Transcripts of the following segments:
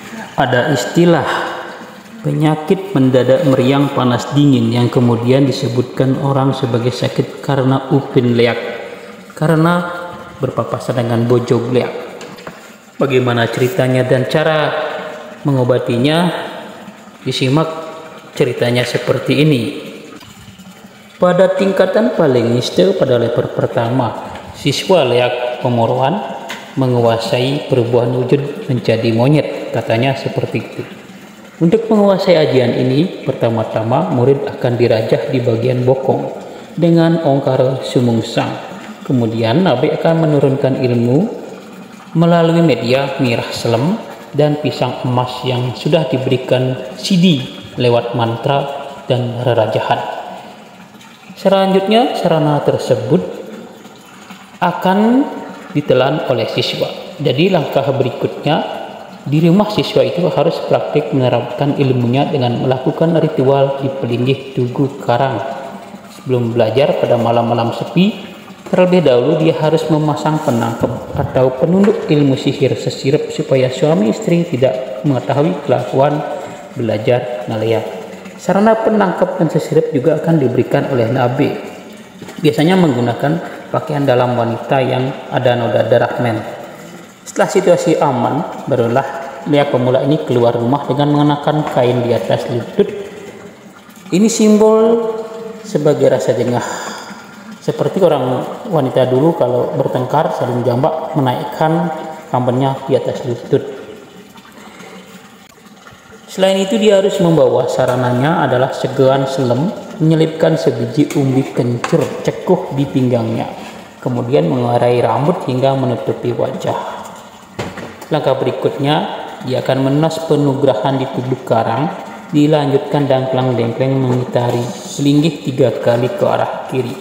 Ada istilah penyakit mendadak meriang panas dingin yang kemudian disebutkan orang sebagai sakit karena upin leak, karena berpapasan dengan bojog leak. Bagaimana ceritanya dan cara mengobatinya? Disimak ceritanya seperti ini. Pada tingkatan paling niste pada level pertama, siswa leak pemorohan menguasai perubahan wujud menjadi monyet, katanya seperti itu. Untuk menguasai ajian ini, pertama-tama murid akan dirajah di bagian bokong dengan ongkar sumungsang. Kemudian nabi akan menurunkan ilmu melalui media mirah selem dan pisang emas yang sudah diberikan sidi lewat mantra dan rerajahan. Selanjutnya sarana tersebut akan ditelan oleh siswa. Jadi langkah berikutnya, di rumah siswa itu harus praktik menerapkan ilmunya dengan melakukan ritual di pelinggih tugu karang. Sebelum belajar pada malam-malam sepi, terlebih dahulu dia harus memasang penangkap atau penunduk ilmu sihir sesirep supaya suami istri tidak mengetahui kelakuan belajar ngalea. Sarana penangkap dan sesirep juga akan diberikan oleh Nabi. Biasanya menggunakan pakaian dalam wanita yang ada noda darah men. Setelah situasi aman, barulah leak pemula ini keluar rumah dengan mengenakan kain di atas lutut. Ini simbol sebagai rasa jengah. Seperti orang wanita dulu kalau bertengkar saling jambak menaikkan kambennya di atas lutut. Selain itu dia harus membawa sarananya adalah segelan selem, menyelipkan sebiji umbi kencur cekuh di pinggangnya, kemudian mengarai rambut hingga menutupi wajah. Langkah berikutnya, dia akan menas penugrahan di tubuh karang, dilanjutkan dangklang-dengkleng mengitari linggih 3 kali ke arah kiri.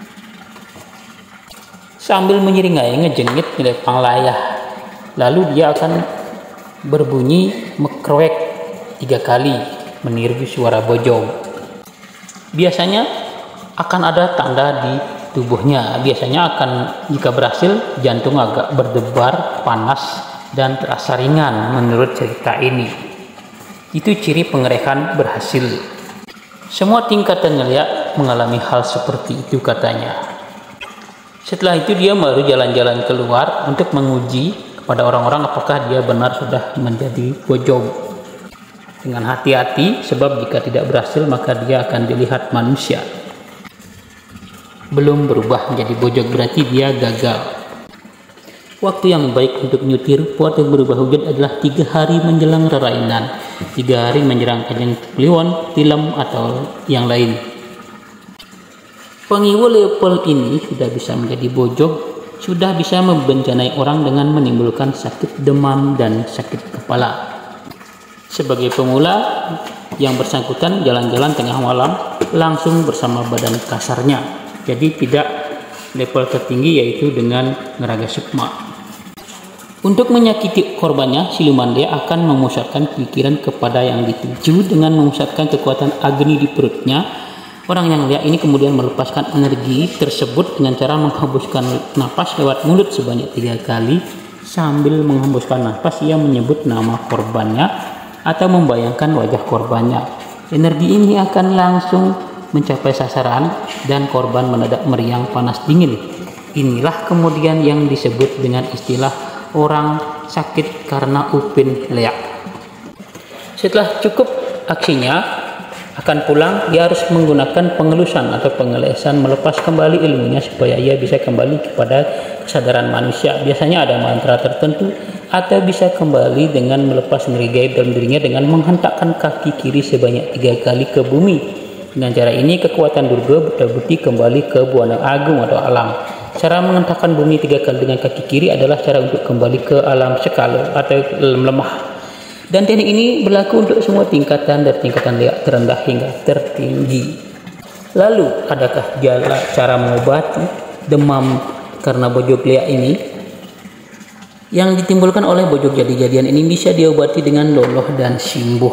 Sambil menyeringai ngejengit ngelepang layah, lalu dia akan berbunyi mekroek 3 kali meniru suara bojong. Biasanya akan ada tanda di tubuhnya. Biasanya akan, jika berhasil, jantung agak berdebar, panas, dan terasa ringan menurut cerita ini. Itu ciri pengerekan berhasil. Semua tingkatan leak mengalami hal seperti itu katanya. Setelah itu dia baru jalan-jalan keluar untuk menguji kepada orang-orang apakah dia benar sudah menjadi bojong. Dengan hati-hati, sebab jika tidak berhasil maka dia akan dilihat manusia. Belum berubah menjadi bojong berarti dia gagal. Waktu yang baik untuk nyutir puat yang berubah wujud adalah 3 hari menjelang rerainan, 3 hari menjelang kanjeng kliwon, tilam atau yang lain. Pengiwu level ini sudah bisa menjadi bojong, sudah bisa membencanai orang dengan menimbulkan sakit demam dan sakit kepala. Sebagai pemula, yang bersangkutan jalan-jalan tengah malam langsung bersama badan kasarnya. Jadi tidak level tertinggi yaitu dengan ngeraga sukma. Untuk menyakiti korbannya, siluman dia akan memusatkan pikiran kepada yang dituju dengan memusatkan kekuatan agni di perutnya. Orang yang lihat ini kemudian melepaskan energi tersebut dengan cara menghembuskan napas lewat mulut sebanyak 3 kali. Sambil menghembuskan napas, ia menyebut nama korbannya atau membayangkan wajah korbannya. Energi ini akan langsung mencapai sasaran dan korban mendadak meriang panas dingin. Inilah kemudian yang disebut dengan istilah orang sakit karena upin leak. Setelah cukup aksinya akan pulang, dia harus menggunakan pengelusan atau pengelesan, melepas kembali ilmunya supaya ia bisa kembali kepada kesadaran manusia. Biasanya ada mantra tertentu, atau bisa kembali dengan melepas energi gaib dalam dirinya dengan menghentakkan kaki kiri sebanyak 3 kali ke bumi. Dengan cara ini kekuatan Durga berbukti kembali ke Buana Agung atau alam. Cara menghentakkan bumi 3 kali dengan kaki kiri adalah cara untuk kembali ke alam sekala atau alam lemah. Dan teknik ini berlaku untuk semua tingkatan dari tingkatan leak terendah hingga tertinggi. Lalu, adakah cara mengobati demam karena bojog leak ini? Yang ditimbulkan oleh bojog jadi-jadian ini bisa diobati dengan loloh dan simbuh.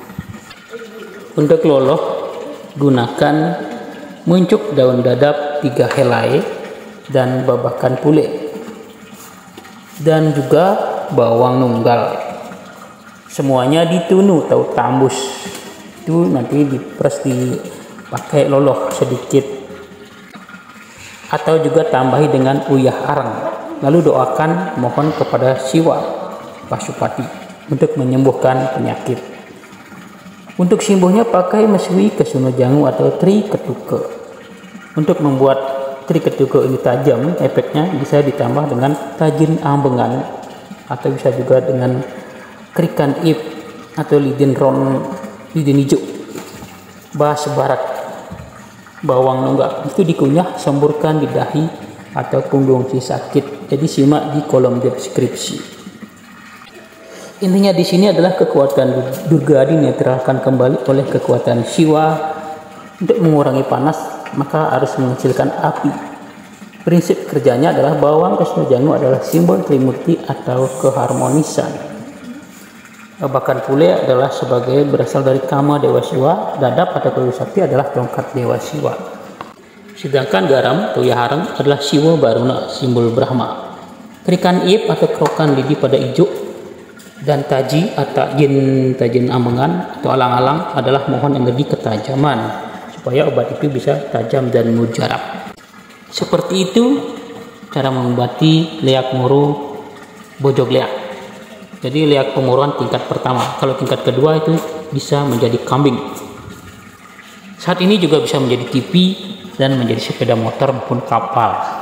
Untuk loloh, gunakan muncuk daun dadap 3 helai dan babakan pule. Dan juga bawang nunggal. semuanya ditunu atau tambus. Itu nanti diperas, dipakai loloh sedikit, atau juga tambahi dengan uyah arang. Lalu doakan, mohon kepada Siwa Pasupati untuk menyembuhkan penyakit. Untuk simbohnya pakai mesui kesuno jangu atau tri ketuke. Untuk membuat tri ketuke ini tajam, efeknya bisa ditambah dengan tajin ambengan, atau bisa juga dengan kerikan ip atau liden ron, liden hijau, bahas barat, bawang nunggak. Itu dikunyah, semburkan di dahi atau punggung si sakit. Jadi simak di kolom deskripsi. Intinya di sini adalah kekuatan Durga dinetralkan kembali oleh kekuatan Siwa. Untuk mengurangi panas, maka harus mengecilkan api. Prinsip kerjanya adalah bawang kesuno jangu adalah simbol Trimurti atau keharmonisan. Bahkan pule adalah sebagai berasal dari Kama Dewa Siwa. Dadap atau kayu sakti adalah tongkat Dewa Siwa. Sedangkan garam atau yaharang adalah Siwa Baruna, simbol Brahma. Kerikan ip atau kerokan lidi pada ijuk, dan taji atau tajin ambengan atau alang-alang adalah mohon energi ketajaman supaya obat itu bisa tajam dan mujarab. Seperti itu cara mengobati leak muru bojog leak. Jadi leak pemuruan tingkat pertama. Kalau tingkat kedua itu bisa menjadi kambing. Saat ini juga bisa menjadi TV dan menjadi sepeda motor maupun kapal.